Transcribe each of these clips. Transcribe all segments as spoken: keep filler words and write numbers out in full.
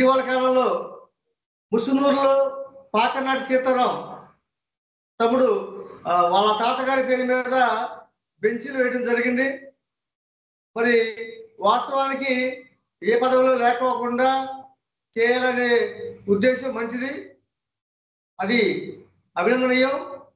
ఇటీవల కాలంలో ముసునూరులో పాకనాటి సీతారాం తమ్ముడు వాళ్ళ తాతగారి పేరు మీద బెంచీలు వేయడం జరిగింది. మరి వాస్తవానికి ఏ పదవిలో లేకపోకుండా చేయాలనే ఉద్దేశం మంచిది, అది అభినందనీయం.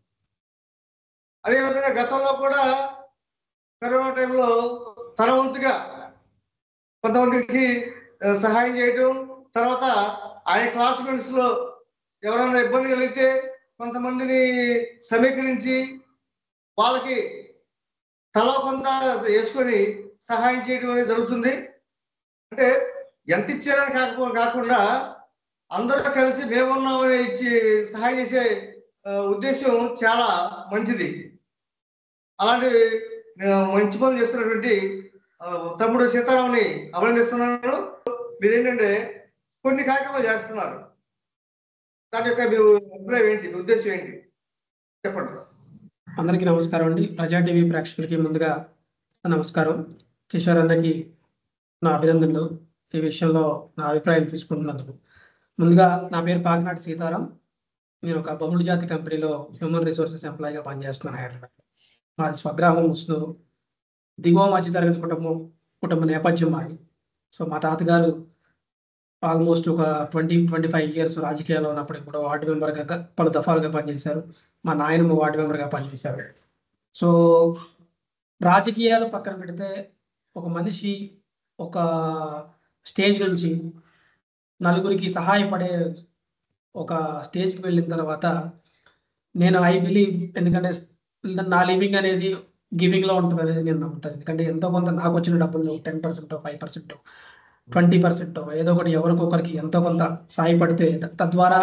అదేవిధంగా గతంలో కూడా కరోనా టైంలో తన వంతుగా కొంతమందికి సహాయం చేయటం, తర్వాత ఆయన క్లాస్మేట్స్ లో ఎవరైనా ఇబ్బంది కలిగితే కొంతమందిని సమీకరించి వాళ్ళకి తల కొంత వేసుకొని సహాయం చేయడం అనేది జరుగుతుంది. అంటే ఎంత ఇచ్చారని కాకపో కాకుండా అందరూ కలిసి మేమున్నామని ఇచ్చి సహాయం చేసే ఉద్దేశం చాలా మంచిది. అలాంటి మంచి పనులు చేస్తున్నటువంటి తమ్ముడు సీతారాంని అభినందిస్తున్నాను. మీరేంటంటే కొన్ని కార్యక్రమాలు చేస్తున్నారు, దాని యొక్క మీ అభిప్రాయం ఏంటి, మీ ఉద్దేశం ఏంటి చెప్పండి. అందరికీ నమస్కారం అండి. ప్రజా టీవీ ప్రేక్షకులకి ముందుగా నమస్కారం. కిషోర్ అన్నకి నా అభినందనలు. ఈ విషయంలో నా అభిప్రాయం తీసుకుంటున్నందుకు. ముందుగా నా పేరు పాకనాటి సీతారాం. నేను ఒక బహుళ జాతి కంపెనీలో హ్యూమన్ రిసోర్సెస్ ఎంప్లాయీగా పనిచేస్తున్నాను హైదరాబాద్. మాది స్వగ్రామం ముస్నూరు. దిగువ మధ్యతరగతి కుటుంబం కుటుంబ నేపథ్యం మాది. సో మా తాతగారు ఆల్మోస్ట్ ఒక ట్వంటీ ట్వంటీ ఫైవ్ ఇయర్స్ రాజకీయాల్లో ఉన్నప్పటికీ కూడా వార్డు మెంబర్గా పలు దఫాలుగా పనిచేశారు. మా నాయనమ్మ వార్డు మెంబర్గా పనిచేశారు. సో రాజకీయాలు పక్కన పెడితే ఒక మనిషి ఒక స్టేజ్ నుంచి నలుగురికి సహాయపడే ఒక స్టేజ్కి వెళ్ళిన తర్వాత నేను ఐ బిలీవ్, ఎందుకంటే నా లివింగ్ అనేది గివింగ్లో ఉంటుంది అనేది నేను నమ్ముతాను. ఎందుకంటే ఎంతో కొంత నాకు వచ్చిన డబ్బులు ten percent five percent twenty percent ఏదో ఒకటి ఎవరికొకరికి ఎంతో కొంత సాయపడితే తద్వారా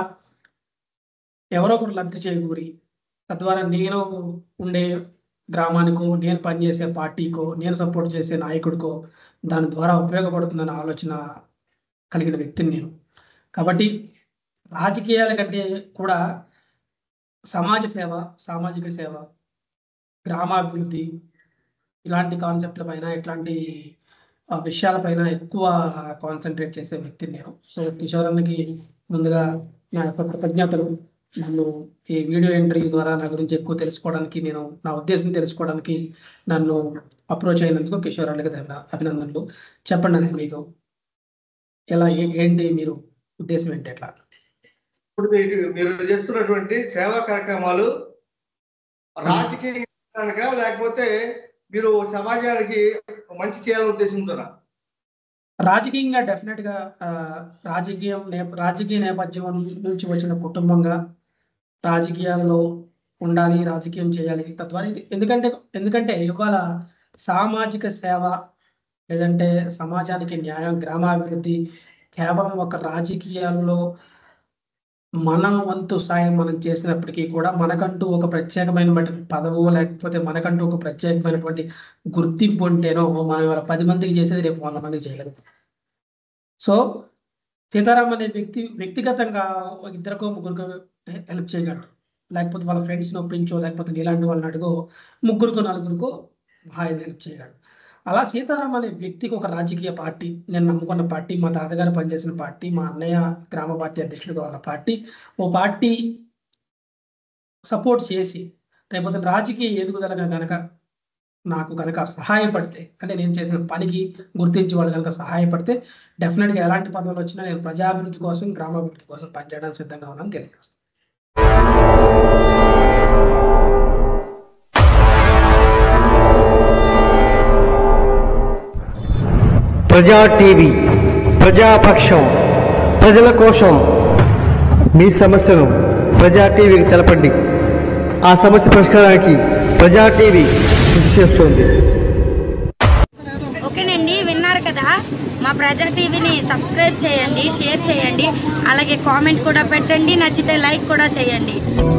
ఎవరో ఒకరు లబ్ధి చేకూరి తద్వారా నేను ఉండే గ్రామానికో, నేను పనిచేసే పార్టీకో, నేను సపోర్ట్ చేసే నాయకుడికో దాని ద్వారా ఉపయోగపడుతుందన్న ఆలోచన కలిగిన వ్యక్తిని నేను. కాబట్టి రాజకీయాల కంటే కూడా సమాజ సేవ, సామాజిక సేవ, గ్రామాభివృద్ధి ఇలాంటి కాన్సెప్ట్ల పైన, ఇట్లాంటి విషయాలపైన ఎక్కువ కాన్సన్ట్రేట్ చేసే వ్యక్తిని నేను. సో కిషోర్ అన్నకి ముందుగా నా యొక్క కృతజ్ఞతలు. నన్ను ఈ వీడియో ఇంటర్వ్యూ ద్వారా నా గురించి ఎక్కువ తెలుసుకోవడానికి, నేను నా ఉద్దేశం తెలుసుకోవడానికి నన్ను అప్రోచ్ అయినందుకు కిషోర్ అన్నకి అభినందనలు. చెప్పండి అనేది మీకు ఎలా ఏంటి, మీరు ఉద్దేశం ఏంటి? ఎట్లా ఇప్పుడు మీరు చేస్తున్నటువంటి సేవా కార్యక్రమాలు రాజకీయంగా లేకపోతే మీరు సమాజానికి మంచి చేయాలని ఉద్దేశంతోనా? రాజకీయంగా డెఫినెట్ గా రాజకీయం రాజకీయ నేపథ్యం నుంచి వచ్చిన కుటుంబంగా రాజకీయాల్లో ఉండాలి, రాజకీయం చేయాలి తద్వారా. ఎందుకంటే ఎందుకంటే ఇవాళ సామాజిక సేవ లేదంటే సమాజానికి న్యాయం, గ్రామాభివృద్ధి కేవలం ఒక రాజకీయాల్లో మన వంతు సాయం మనం చేసినప్పటికీ కూడా మనకంటూ ఒక ప్రత్యేకమైనటువంటి పదవు లేకపోతే మనకంటూ ఒక ప్రత్యేకమైనటువంటి గుర్తింపు ఉంటేనో మనం ఇవాళ పది మందికి చేసేది రేపు వంద మందికి చేయగలుగుతాం. సో సీతారాం అనే వ్యక్తి వ్యక్తిగతంగా ఇద్దరికో ముగ్గురికో హెల్ప్ చేయగలడు, లేకపోతే వాళ్ళ ఫ్రెండ్స్ని ఒప్పించో, లేకపోతే నీలాంటి వాళ్ళని అడుగో ముగ్గురికో నలుగురికో హాయిగా హెల్ప్ చేయగలడు. అలా సీతారాం అనే వ్యక్తికి ఒక రాజకీయ పార్టీ, నేను నమ్ముకున్న పార్టీ, మా తాతగారు పనిచేసిన పార్టీ, మా అన్నయ్య గ్రామ పార్టీ అధ్యక్షుడిగా ఉన్న పార్టీ, ఓ పార్టీ సపోర్ట్ చేసి రేపు రాజకీయ ఎదుగుదలగా కనుక నాకు కనుక సహాయపడితే, అంటే నేను చేసిన పనికి గుర్తించి వాళ్ళు కనుక సహాయపడితే డెఫినెట్గా ఎలాంటి పదవులు వచ్చినా నేను ప్రజాభివృద్ధి కోసం, గ్రామాభివృద్ధి కోసం పనిచేయడానికి సిద్ధంగా ఉన్నాను తెలియజేస్తాను. ప్రజా టీవీ, ప్రజాపక్షం, ప్రజల కోసం. మీ సమస్యను ప్రజా టీవీకి తెలపండి. ఆ సమస్య పరిష్కారానికి ప్రజా టీవీ కృషి చేస్తుంది. ఓకేనండి, విన్నారు కదా. మా ప్రజా టీవీని సబ్స్క్రైబ్ చేయండి, షేర్ చేయండి, అలాగే కామెంట్ కూడా పెట్టండి, నచ్చితే లైక్ కూడా చేయండి.